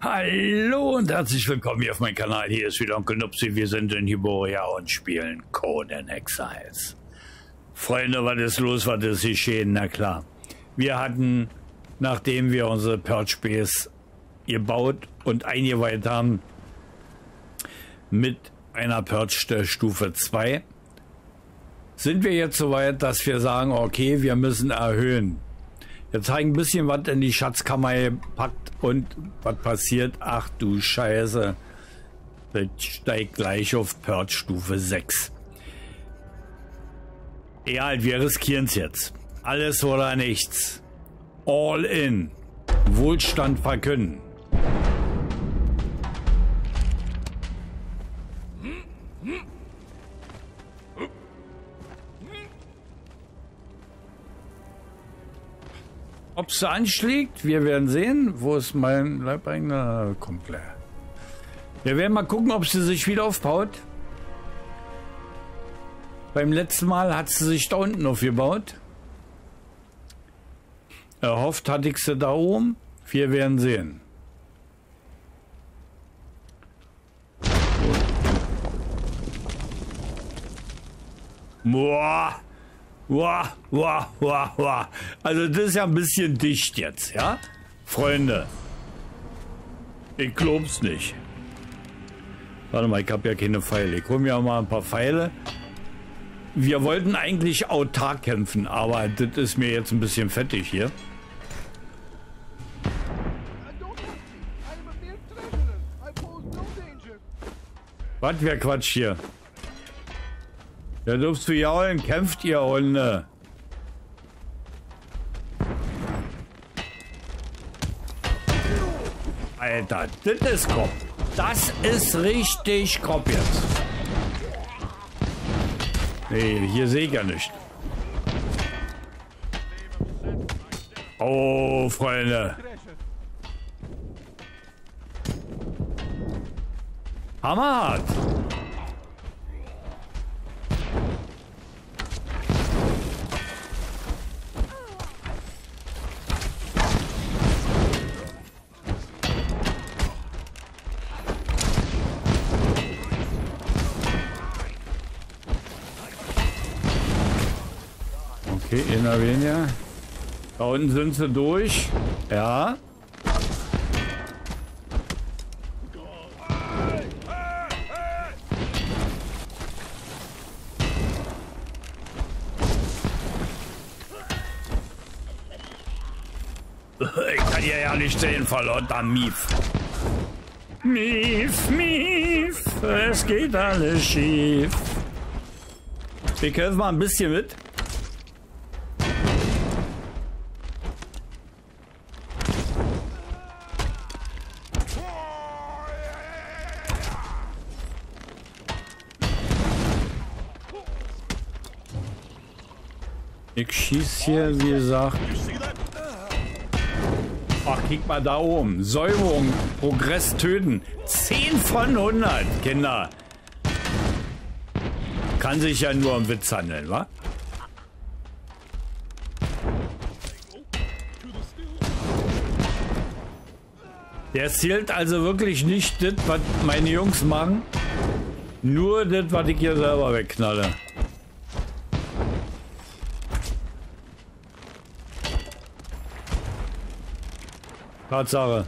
Hallo und herzlich willkommen hier auf meinem Kanal. Hier ist wieder Onkel Nupsi. Wir sind in Hyboria und spielen Conan Exiles. Freunde, was ist los? Was ist geschehen? Na klar. Wir hatten, nachdem wir unsere Purge Base gebaut und eingeweiht haben, mit einer Purge der Stufe 2, sind wir jetzt so weit, dass wir sagen, okay, wir müssen erhöhen. Wir zeigen ein bisschen was in die Schatzkammer gepackt und was passiert? Ach du Scheiße. Das steigt gleich auf Purge Stufe 6. Egal, wir riskieren es jetzt. Alles oder nichts. All in. Wohlstand verkünden. Ob es anschlägt, wir werden sehen. Wo ist mein Leibeigner? Kommt gleich. Wir werden mal gucken, ob sie sich wieder aufbaut. Beim letzten Mal hat sie sich da unten aufgebaut. Erhofft hatte ich sie da oben. Wir werden sehen. Boah. Wow, wow, wow, wow. Also das ist ja ein bisschen dicht jetzt, ja? Freunde. Ich glaub's nicht. Warte mal, ich habe ja keine Pfeile. Ich hole mir mal ein paar Pfeile. Wir wollten eigentlich autark kämpfen, aber das ist mir jetzt ein bisschen fettig hier. Was, wer Quatsch hier? Ja, dürfst du jaulen, kämpft ihr Hunde. Alter, das ist Kopf. Das ist richtig Kopf jetzt. Nee, hier sehe ich ja nicht. Oh, Freunde. Hammerhart. Okay, einer weniger. Da unten sind sie durch. Ja. Ich kann hier ja nicht sehen, verlorter Mief. Mief, Mief, es geht alles schief. Wir kämpfen mal ein bisschen mit. Ich schieß hier, wie gesagt. Ach, kick mal da oben. Säuberung, Progress töten. 10 von 100, Kinder. Kann sich ja nur um Witz handeln, wa? Der zählt also wirklich nicht das, was meine Jungs machen. Nur das, was ich hier selber wegknalle. Tatsache.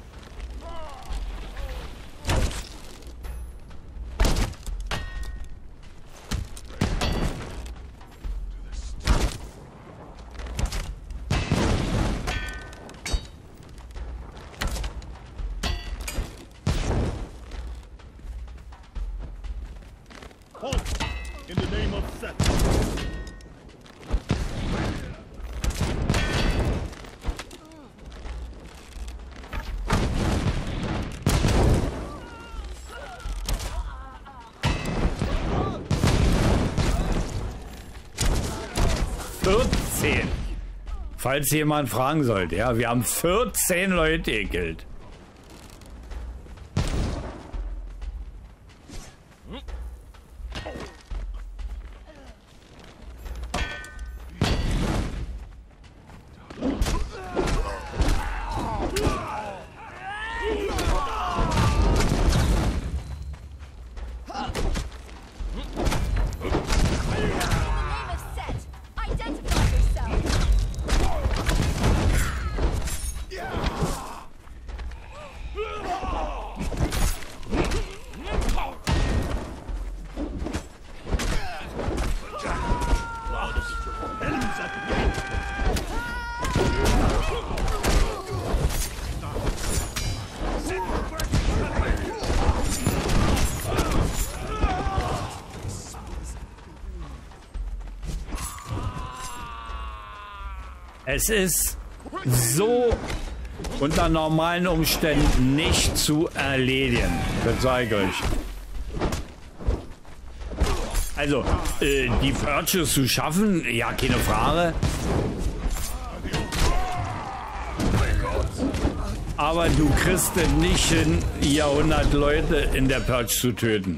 In the name of Seth. 14. Falls jemand fragen sollte, ja, wir haben 14 Leute gekillt. Es ist so unter normalen Umständen nicht zu erledigen. Das sage ich euch. Also, die Purges zu schaffen, ja, keine Frage. Aber du kriegst es nicht hin, hier 100 Leute in der Purge zu töten.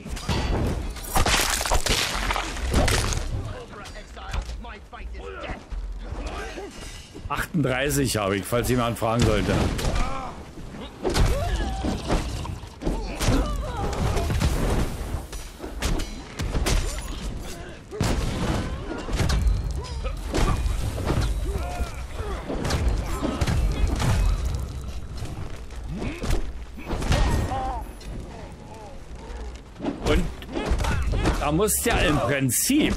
38 habe ich, falls jemand fragen sollte. Und da musst ja im Prinzip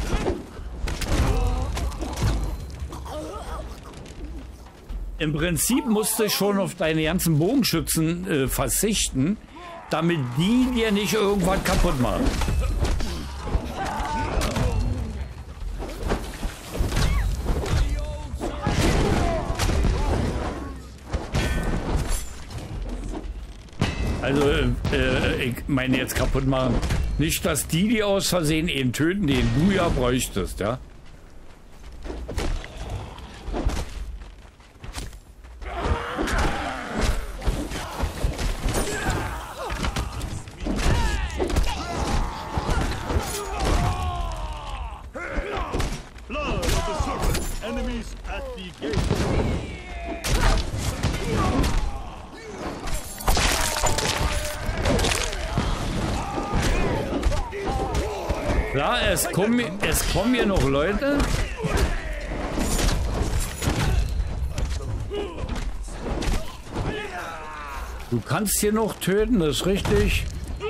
musst du schon auf deine ganzen Bogenschützen verzichten, damit die dir nicht irgendwas kaputt machen. Also, ich meine jetzt kaputt machen. Nicht, dass die aus Versehen eben töten, den du ja bräuchtest, ja? Klar, es kommen hier noch Leute. Du kannst hier noch töten, das ist richtig.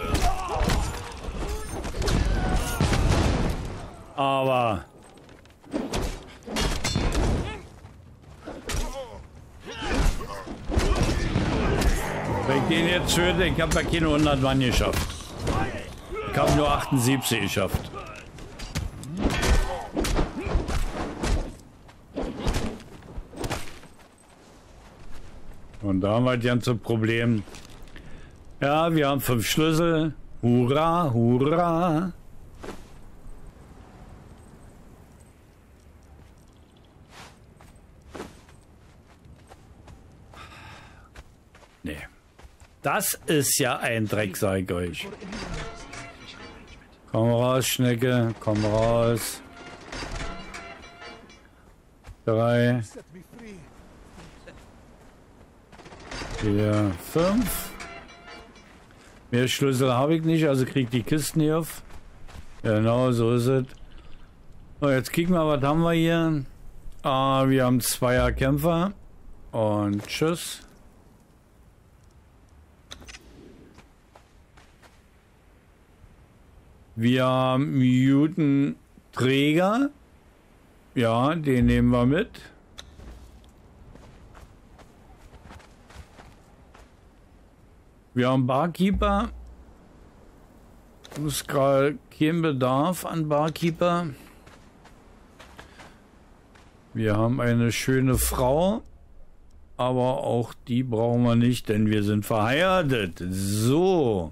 Aber wenn ich den jetzt töte, ich habe ja keine 100 Mann geschafft. Ich habe nur 78 geschafft. Und da haben wir das ganze Problem. Ja, wir haben 5 Schlüssel. Hurra, hurra. Nee. Das ist ja ein Dreck, sag ich euch. Komm raus, Schnecke. Komm raus. 3. 4, 5. Mehr Schlüssel habe ich nicht, also krieg die Kisten hier auf. Genau, so ist es. So, jetzt kicken wir, was haben wir hier? Wir haben 2er Kämpfer. Und tschüss. Wir haben Mutant-Träger. Ja, den nehmen wir mit. Wir haben Barkeeper. Ist gerade kein Bedarf an Barkeeper. Wir haben eine schöne Frau. Aber auch die brauchen wir nicht, denn wir sind verheiratet. So.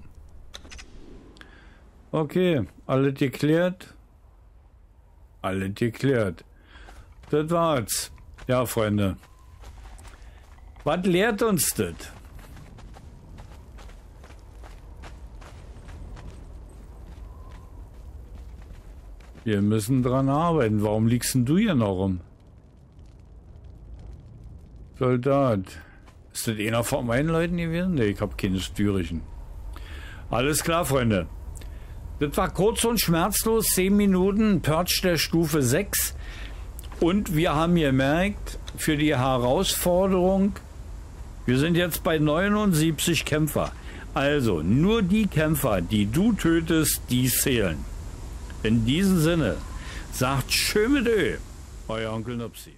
Okay, alles geklärt. Alles geklärt. Das war's. Ja, Freunde. Was lehrt uns das? Wir müssen dran arbeiten. Warum liegst denn du hier noch rum? Soldat. Ist das einer von meinen Leuten gewesen? Ne, ich habe keine styrischen. Alles klar, Freunde. Das war kurz und schmerzlos. 10 Minuten. Purge der Stufe 6. Und wir haben gemerkt, für die Herausforderung, wir sind jetzt bei 79 Kämpfer. Also, nur die Kämpfer, die du tötest, die zählen. In diesem Sinne, sagt schön mit Ö, euer Onkel Nupsi.